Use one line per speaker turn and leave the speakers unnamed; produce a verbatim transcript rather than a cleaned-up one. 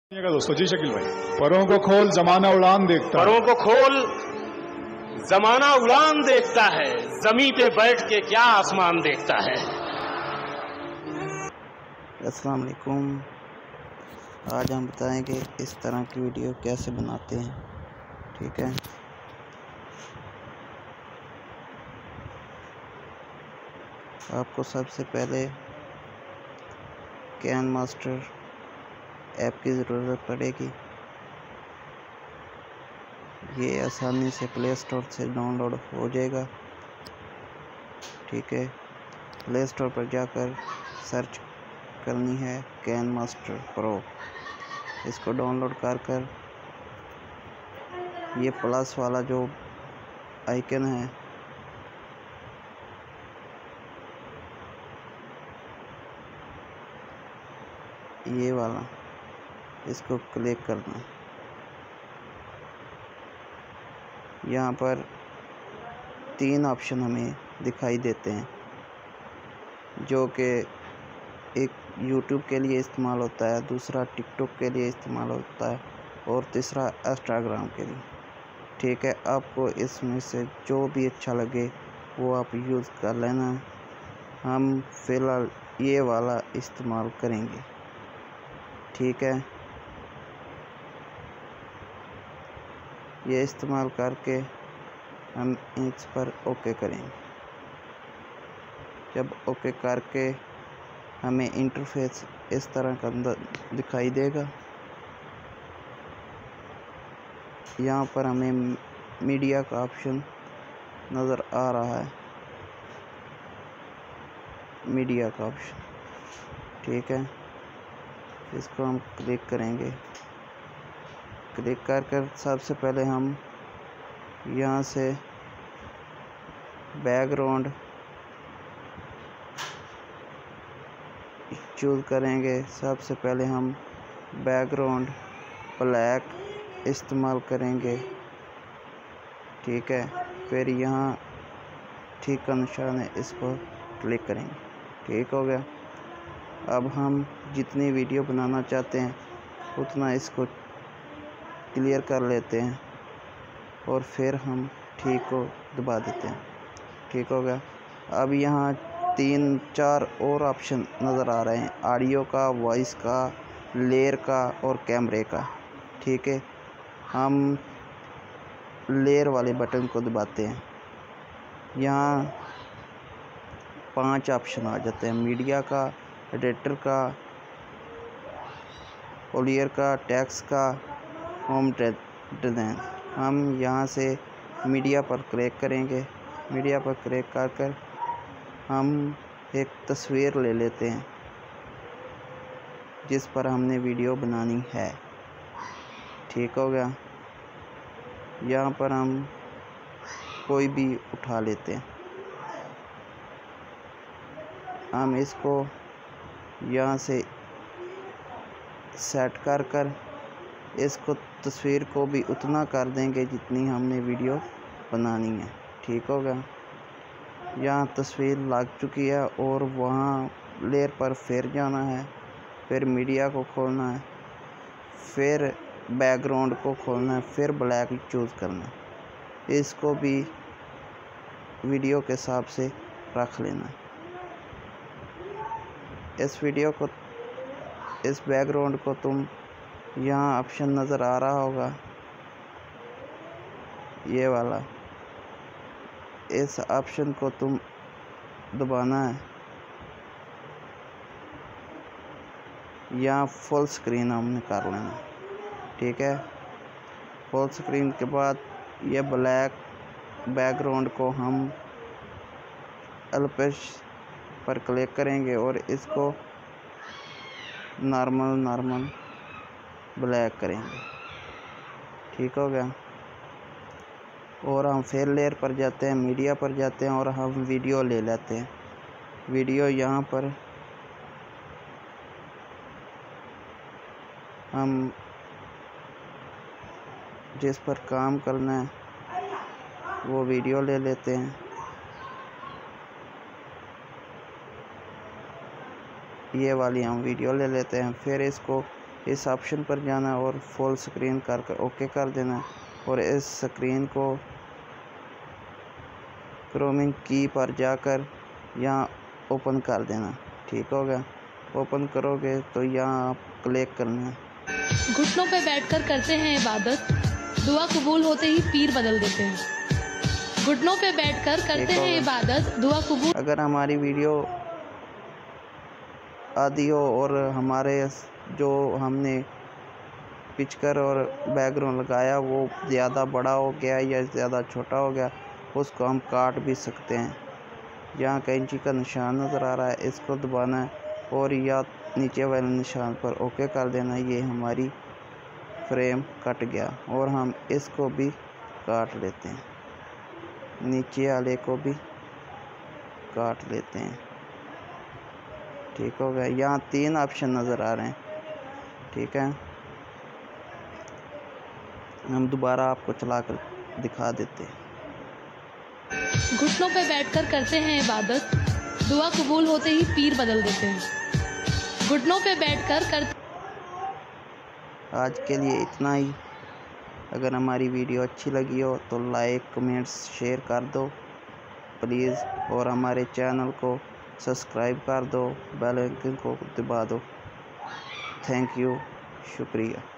दोस्तों जी शकील भाई, परों को खोल जमाना उड़ान देखता है।
परों को खोल जमाना उड़ान देखता है, जमी पे बैठ के क्या आसमान देखता है।
अस्सलाम वालेकुम। आज हम बताएंगे इस तरह की वीडियो कैसे बनाते हैं। ठीक है, आपको सबसे पहले कैन मास्टर ऐप की ज़रूरत पड़ेगी। ये आसानी से प्ले स्टोर से डाउनलोड हो जाएगा। ठीक है, प्ले स्टोर पर जाकर सर्च करनी है कैन मास्टर प्रो। इसको डाउनलोड कर कर ये प्लस वाला जो आइकन है ये वाला, इसको क्लिक करना। यहाँ पर तीन ऑप्शन हमें दिखाई देते हैं, जो कि एक यूट्यूब के लिए इस्तेमाल होता है, दूसरा टिकटॉक के लिए इस्तेमाल होता है और तीसरा इंस्टाग्राम के लिए। ठीक है, आपको इसमें से जो भी अच्छा लगे वो आप यूज़ कर लेना। हम फ़िलहाल ये वाला इस्तेमाल करेंगे। ठीक है, ये इस्तेमाल करके हम इस पर ओके करेंगे। जब ओके करके हमें इंटरफेस इस तरह का अंदर दिखाई देगा। यहाँ पर हमें मीडिया का ऑप्शन नज़र आ रहा है, मीडिया का ऑप्शन। ठीक है, इसको हम क्लिक करेंगे। क्लिक कर कर सबसे पहले हम यहाँ से बैकग्राउंड चूज़ करेंगे। सबसे पहले हम बैकग्राउंड ब्लैक इस्तेमाल करेंगे। ठीक है, फिर यहाँ ठीक का निशान है, इस पर क्लिक करेंगे। ठीक हो गया। अब हम जितनी वीडियो बनाना चाहते हैं उतना इसको क्लियर कर लेते हैं और फिर हम ठीक को दबा देते हैं। ठीक हो गया। अब यहाँ तीन चार और ऑप्शन नज़र आ रहे हैं, ऑडियो का, वॉइस का, लेयर का और कैमरे का। ठीक है, हम लेयर वाले बटन को दबाते हैं। यहाँ पांच ऑप्शन आ जाते हैं, मीडिया का, एडिटर का, ओलियर का, टेक्स्ट का, होम डिज़ाइन। हम यहाँ से मीडिया पर क्लिक करेंगे। मीडिया पर क्लिक कर कर हम एक तस्वीर ले लेते हैं जिस पर हमने वीडियो बनानी है। ठीक हो गया। यहाँ पर हम कोई भी उठा लेते हैं। हम इसको यहाँ से सेट कर कर इसको तस्वीर को भी उतना कर देंगे जितनी हमने वीडियो बनानी है। ठीक हो गया। यहाँ तस्वीर लग चुकी है और वहाँ लेयर पर फिर जाना है, फिर मीडिया को खोलना है, फिर बैकग्राउंड को खोलना है, फिर ब्लैक चूज़ करना है। इसको भी वीडियो के हिसाब से रख लेना है। इस वीडियो को, इस बैकग्राउंड को तुम यहाँ ऑप्शन नज़र आ रहा होगा ये वाला, इस ऑप्शन को तुम दबाना है। यहाँ फुल स्क्रीन हमने कर लेना। ठीक है, फुल स्क्रीन के बाद ये ब्लैक बैकग्राउंड को हम एलपेश पर क्लिक करेंगे और इसको नॉर्मल नॉर्मल ब्लैक करेंगे। ठीक हो गया। और हम फिर लेयर पर जाते हैं, मीडिया पर जाते हैं और हम वीडियो ले लेते हैं। वीडियो यहाँ पर हम जिस पर काम करना है वो वीडियो ले लेते हैं। ये वाली हम वीडियो ले लेते हैं। फिर इसको इस ऑप्शन पर जाना और फुल स्क्रीन कर कर ओके कर देना और इस स्क्रीन को क्रोमिंग की पर जाकर यहाँ ओपन कर देना। ठीक हो गया। ओपन करोगे तो यहाँ आप क्लिक करना है।
घुटनों पे बैठकर करते हैं इबादत, दुआ कबूल होते ही पीर बदल देते हैं। घुटनों पे बैठकर करते हैं इबादत, दुआ कबूल।
अगर हमारी वीडियो आदि हो और हमारे जो हमने पिचकर और बैकग्राउंड लगाया वो ज़्यादा बड़ा हो गया या ज़्यादा छोटा हो गया, उसको हम काट भी सकते हैं। यहाँ कैंची का निशान नज़र आ रहा है, इसको दबाना है और या नीचे वाले निशान पर ओके कर देना। ये हमारी फ्रेम कट गया और हम इसको भी काट लेते हैं, नीचे वाले को भी काट लेते हैं। ठीक हो गया। यहाँ तीन ऑप्शन नज़र आ रहे हैं। ठीक है, हम दोबारा आपको चलाकर दिखा देते हैं।
घुटनों पे बैठकर करते हैं इबादत, दुआ कबूल होते ही पीर बदल देते हैं। घुटनों पे बैठकर कर
आज के लिए इतना ही। अगर हमारी वीडियो अच्छी लगी हो तो लाइक कमेंट्स शेयर कर दो प्लीज़, और हमारे चैनल को सब्सक्राइब कर दो, बेल आइकन को दबा दो। थैंक यू, शुक्रिया।